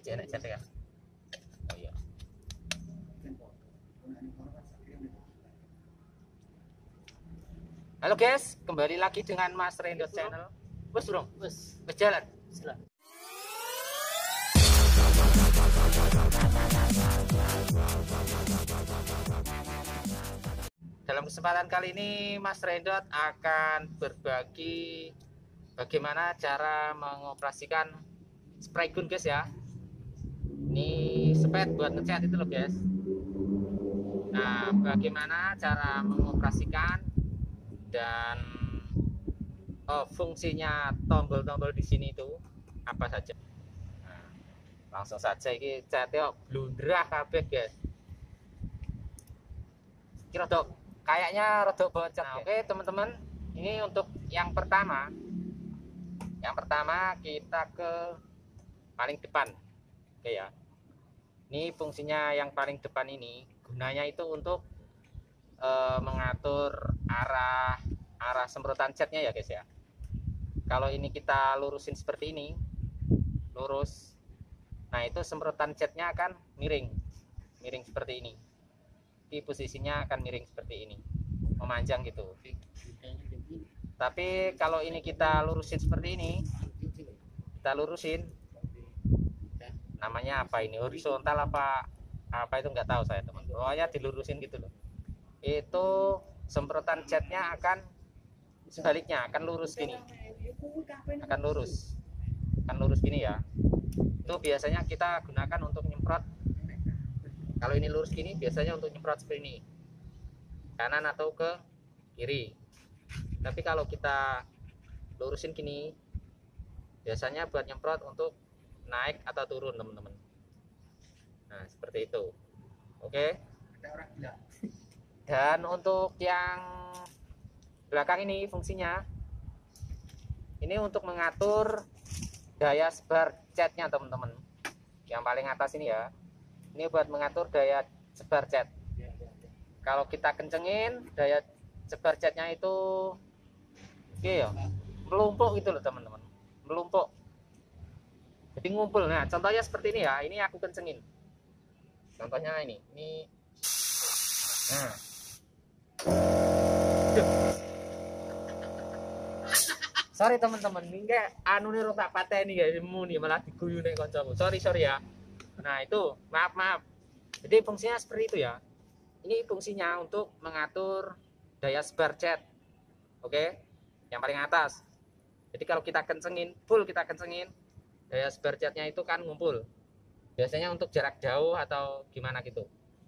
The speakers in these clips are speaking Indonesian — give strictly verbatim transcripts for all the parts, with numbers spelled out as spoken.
Cek nek chat ya. Oh iya. Halo guys, kembali lagi dengan Mas Rendo Channel. Wes bro, wes berjalan. Jalan. Dalam kesempatan kali ini Mas Rendot akan berbagi bagaimana cara mengoperasikan spray gun guys ya. Ini spet buat ngecat itu loh guys. Nah, bagaimana cara mengoperasikan dan oh, fungsinya tombol-tombol di sini itu apa saja? Nah, langsung saja ini catnya blundrah kabeh guys. Kira dok, kayaknya rodok bocor. Nah, oke teman-teman, ini untuk yang pertama. Yang pertama kita ke paling depan. Oke ya. Ini fungsinya yang paling depan ini gunanya itu untuk e, mengatur arah arah semprotan catnya ya guys ya. Kalau ini kita lurusin seperti ini, lurus. Nah, itu semprotan catnya akan miring. Miring seperti ini. Di posisinya akan miring seperti ini, memanjang gitu. Tapi kalau ini kita lurusin seperti ini, kita lurusin, namanya apa ini, horizontal apa apa itu nggak tahu saya teman. Pokoknya dilurusin gitu loh. Itu semprotan catnya akan sebaliknya, akan lurus gini, akan lurus, akan lurus gini ya. Itu biasanya kita gunakan untuk nyemprot. Kalau ini lurus gini biasanya untuk nyemprot seperti ini, kanan atau ke kiri. Tapi kalau kita lurusin gini biasanya buat nyemprot untuk naik atau turun teman-teman. Nah seperti itu. Oke. Dan untuk yang belakang ini fungsinya ini untuk mengatur daya sebar catnya teman-teman. Yang paling atas ini ya, ini buat mengatur daya sebar cat. Kalau kita kencengin daya sebar catnya itu oke ya, melumpuk gitu loh teman-teman, melumpuk. Jadi ngumpul. Nah contohnya seperti ini ya, ini aku kencengin. Contohnya ini, ini. Nah, sorry teman-teman, ini kayak anu nih rotak pateni guys, muni malah diguyu nih koncoku. Sorry sorry ya. Nah itu maaf maaf. Jadi fungsinya seperti itu ya. Ini fungsinya untuk mengatur daya sebar cat. Oke, yang paling atas. Jadi kalau kita kencengin, full kita kencengin, daya sebar catnya itu kan ngumpul. Biasanya untuk jarak jauh atau gimana gitu.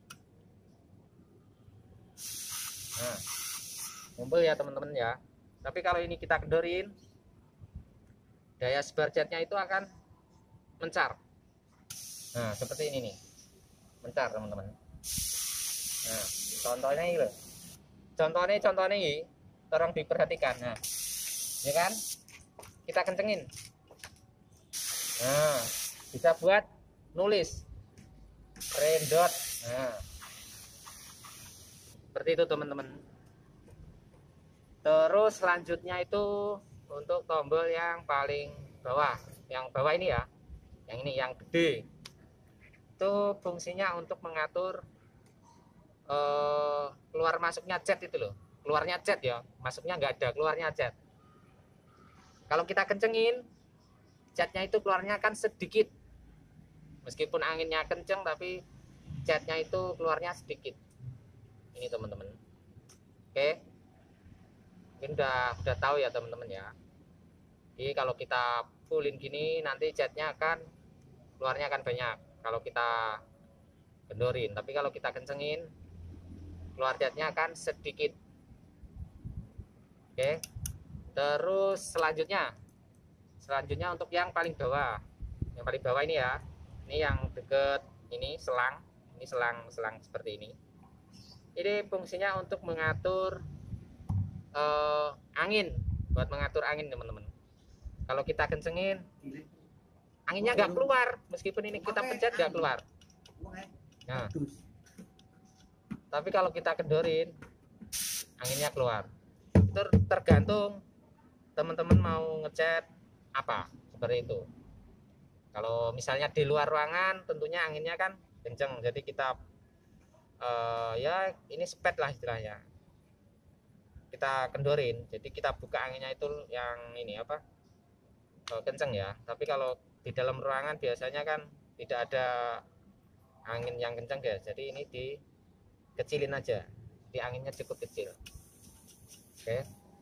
Nah, ngumpul ya teman-teman ya. Tapi kalau ini kita kendorin, daya sebar catnya itu akan mencar. Nah seperti ini nih, mencar teman-teman. Nah contohnya ini loh, contohnya contohnya ini tolong diperhatikan. Nah ya kan, kita kencengin. Nah bisa buat nulis Rendot. Nah seperti itu teman-teman. Terus selanjutnya itu untuk tombol yang paling bawah, yang bawah ini ya, yang ini yang gede. Itu fungsinya untuk mengatur uh, keluar masuknya cat itu loh, keluarnya cat ya, masuknya nggak ada, keluarnya cat. Kalau kita kencengin catnya itu keluarnya kan sedikit, meskipun anginnya kenceng tapi catnya itu keluarnya sedikit. Ini teman-teman. Oke, mungkin udah udah tahu ya teman-teman ya. Jadi kalau kita fullin gini nanti catnya akan keluarnya akan banyak kalau kita kendorin, tapi kalau kita kencengin keluar catnya akan sedikit. Oke, terus selanjutnya selanjutnya untuk yang paling bawah, yang paling bawah ini ya, ini yang deket ini selang, ini selang selang seperti ini. Ini fungsinya untuk mengatur eh, angin, buat mengatur angin teman-teman. Kalau kita kencengin anginnya nggak keluar, meskipun ini kita pencet nggak keluar. Nah, tapi kalau kita kendorin anginnya keluar. Itu tergantung teman-teman mau ngecat apa, seperti itu. Kalau misalnya di luar ruangan tentunya anginnya kan kenceng, jadi kita uh, ya ini spet lah istilahnya, kita kendorin, jadi kita buka anginnya itu yang ini apa uh, kenceng ya. Tapi kalau di dalam ruangan biasanya kan tidak ada angin yang kencang guys, jadi ini dikecilin aja, di anginnya cukup kecil. Oke,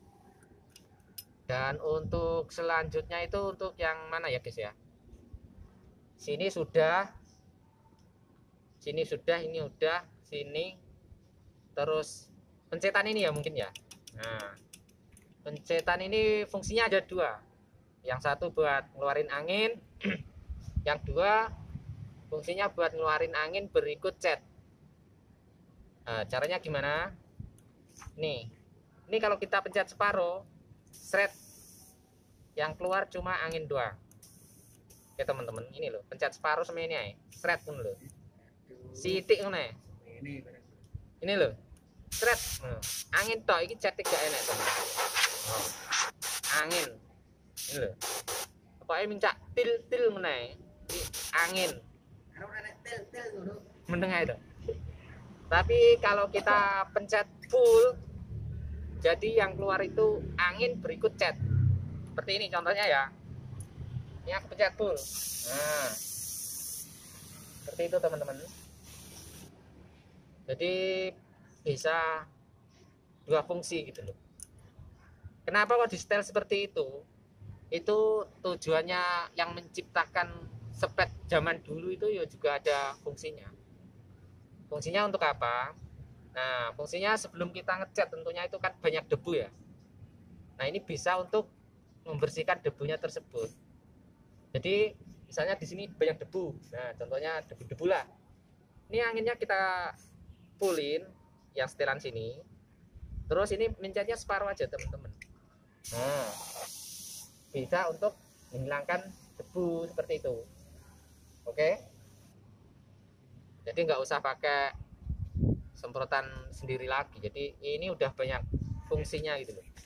dan untuk selanjutnya itu untuk yang mana ya guys ya, sini sudah, sini sudah, ini udah, sini terus pencetan ini ya mungkin ya. Nah, pencetan ini fungsinya ada dua, yang satu buat ngeluarin angin yang dua fungsinya buat ngeluarin angin berikut cat. Nah, caranya gimana nih, ini kalau kita pencet separuh seret, yang keluar cuma angin doang. Oke teman-teman, ini loh, pencet separuh sama ini aja seret pun loh, sitik mana ini loh seret, nah, angin toh ini cat tiga enak teman. Oh, angin ini loh, pokoknya minta til til mana angin mendengar itu. Tapi kalau kita pencet full, jadi yang keluar itu angin berikut cat. Seperti ini contohnya ya. Ini aku pencet full. Nah, seperti itu teman-teman. Jadi bisa dua fungsi gitu loh. Kenapa kok di setel seperti itu? Itu tujuannya yang menciptakan spet zaman dulu itu ya juga ada fungsinya. Fungsinya untuk apa? Nah, fungsinya sebelum kita ngecat tentunya itu kan banyak debu ya. Nah, ini bisa untuk membersihkan debunya tersebut. Jadi misalnya di sini banyak debu. Nah, contohnya debu-debu lah. Ini anginnya kita fullin yang setelan sini. Terus ini mencetnya separuh aja teman-teman. Nah, bisa untuk menghilangkan debu seperti itu. Oke, jadi nggak usah pakai semprotan sendiri lagi, jadi ini udah banyak fungsinya gitu loh.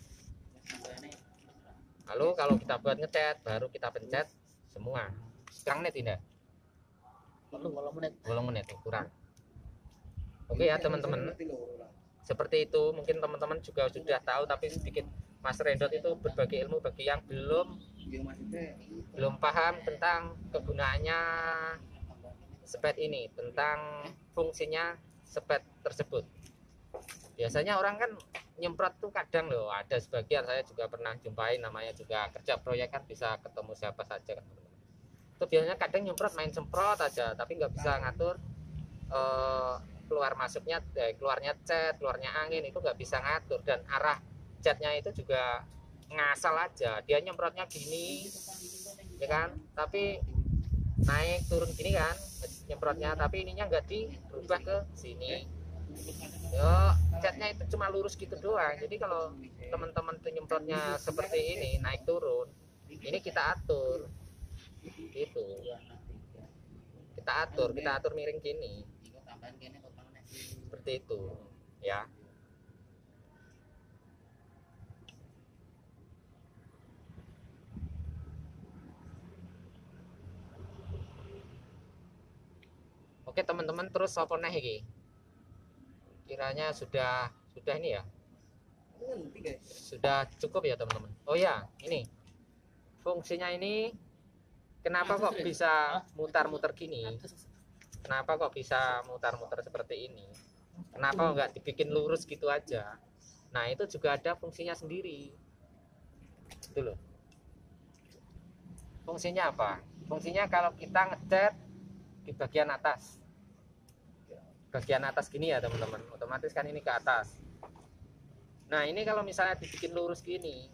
Lalu kalau kita buat ngecat baru kita pencet semua. Sekarang menit tidak bolong menit kurang. Oke ya teman-teman, seperti itu. Mungkin teman-teman juga sudah tahu, tapi sedikit Mas Rendot itu berbagi ilmu bagi yang belum belum paham tentang kegunaannya spet ini, tentang fungsinya spet tersebut. Biasanya orang kan nyemprot tuh kadang loh, ada sebagian saya juga pernah jumpain, namanya juga kerja proyek kan bisa ketemu siapa saja kan teman-teman. Itu biasanya kadang nyemprot main semprot aja, tapi nggak bisa ngatur eh, keluar masuknya, eh, keluarnya cat, keluarnya angin itu nggak bisa ngatur, dan arah catnya itu juga ngasal aja, dia nyemprotnya gini ya kan, tapi naik turun gini kan nyemprotnya, tapi ininya nggak dirubah ke sini. Yo, catnya itu cuma lurus gitu doang. Jadi kalau teman-teman tuh nyemprotnya seperti ini naik turun, ini kita atur gitu, kita atur kita atur miring gini seperti itu ya. Oke teman-teman, terus apa nih iki? Kiranya sudah sudah ini ya, sudah cukup ya teman-teman. Oh ya, ini fungsinya ini, kenapa kok bisa mutar-mutar gini, kenapa kok bisa mutar-mutar seperti ini, kenapa nggak dibikin lurus gitu aja. Nah itu juga ada fungsinya sendiri itu loh. Fungsinya apa? Fungsinya kalau kita ngecat di bagian atas, bagian atas gini ya teman-teman, otomatis kan ini ke atas. Nah ini kalau misalnya dibikin lurus gini,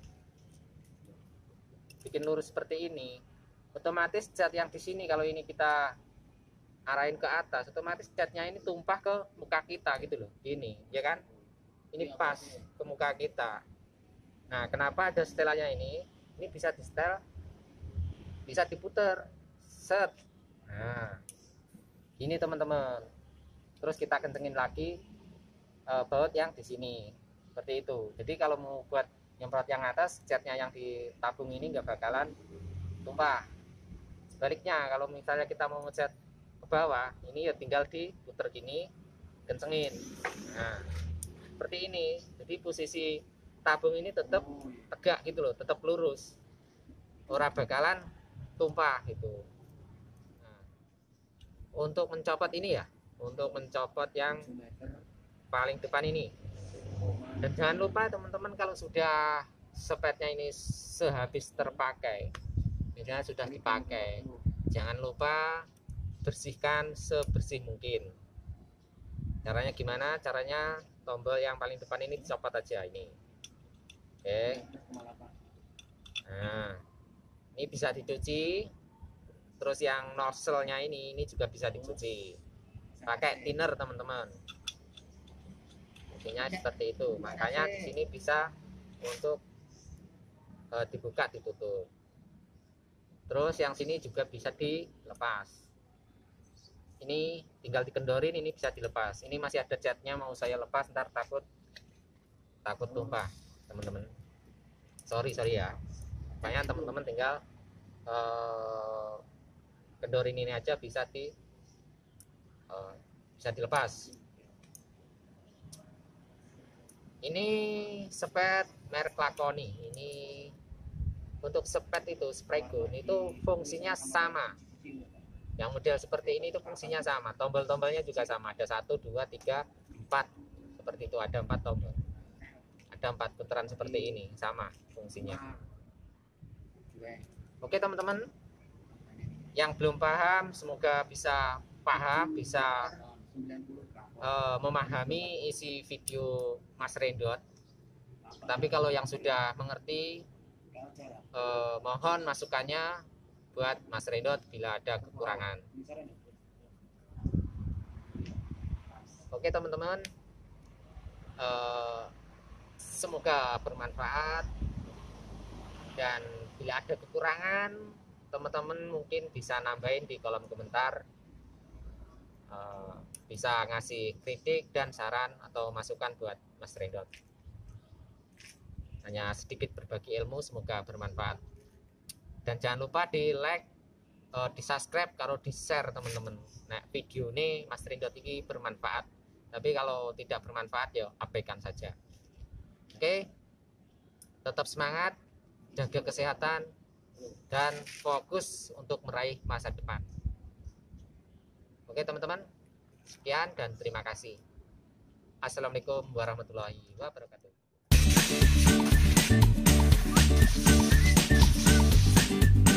bikin lurus seperti ini, otomatis cat yang di sini kalau ini kita arahin ke atas, otomatis catnya ini tumpah ke muka kita gitu loh, ini ya kan, ini pas ke muka kita. Nah kenapa ada setelannya ini? Ini bisa di setel, bisa diputer set. Nah ini teman-teman, terus kita kencengin lagi e, baut yang di sini seperti itu. Jadi kalau mau buat nyemprot yang atas, catnya yang ditabung ini nggak bakalan tumpah Sebaliknya kalau misalnya kita mau ngecat ke bawah, ini ya tinggal diputer gini, kencengin. Nah, seperti ini. Jadi posisi tabung ini tetap tegak gitu loh, tetap lurus. Ora bakalan tumpah gitu. Nah, untuk mencopot ini ya, untuk mencopot yang paling depan ini. Dan jangan lupa teman-teman, kalau sudah spetnya ini sehabis terpakai, misalnya sudah dipakai, jangan lupa bersihkan sebersih mungkin. Caranya gimana? Caranya tombol yang paling depan ini dicopot aja ini. Oke. Nah, ini bisa dicuci. Terus yang nozzle-nya ini ini juga bisa dicuci pakai thinner teman-teman. Intinya seperti itu. Makanya di sini bisa untuk e, dibuka, ditutup. Terus yang sini juga bisa dilepas. Ini tinggal dikendorin, ini bisa dilepas. Ini masih ada catnya, mau saya lepas ntar takut takut tumpah teman-teman. Sorry sorry ya. Makanya teman-teman tinggal uh, kendorin ini aja, bisa di uh, bisa dilepas. Ini spet merek Laconi. Ini untuk spet itu spray gun itu fungsinya sama. Yang model seperti ini itu fungsinya sama, tombol-tombolnya juga sama, ada satu, dua, tiga, empat, seperti itu, ada empat tombol, ada empat putaran seperti ini, sama fungsinya. Oke teman-teman, yang belum paham semoga bisa paham, bisa uh, memahami isi video Mas Rendot. Tapi kalau yang sudah mengerti, uh, mohon masukannya buat Mas Rendot bila ada kekurangan. Oke teman-teman, uh, semoga bermanfaat, dan bila ada kekurangan teman-teman mungkin bisa nambahin di kolom komentar, uh, bisa ngasih kritik dan saran atau masukan buat Mas Rendot. Hanya sedikit berbagi ilmu, semoga bermanfaat. Dan jangan lupa di like, uh, di subscribe, kalau di share teman-teman. Nah, video ini Mas Rendot ini bermanfaat. Tapi kalau tidak bermanfaat ya abaikan saja. Oke, tetap semangat, jaga kesehatan, dan fokus untuk meraih masa depan. Oke teman-teman, sekian dan terima kasih. Assalamualaikum warahmatullahi wabarakatuh.